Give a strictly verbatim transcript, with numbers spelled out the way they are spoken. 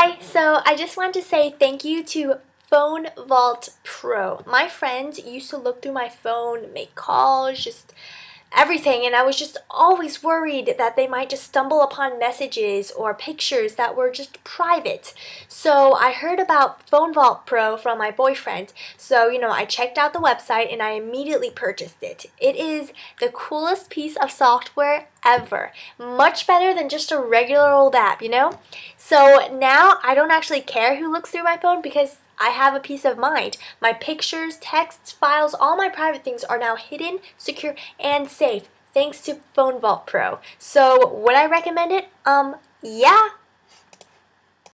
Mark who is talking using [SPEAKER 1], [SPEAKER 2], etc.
[SPEAKER 1] Hi, so I just want to say thank you to Phone Vault Pro. My friends used to look through my phone, make calls, just everything, and I was just always worried that they might just stumble upon messages or pictures that were just private. So I heard about Phone Vault Pro from my boyfriend. So, you know, I checked out the website and I immediately purchased it. It is the coolest piece of software ever. Much better than just a regular old app, you know? So now I don't actually care who looks through my phone because I have a peace of mind. My pictures, texts, files, all my private things are now hidden, secure, and safe thanks to Phone Vault Pro. So would I recommend it? Um, yeah.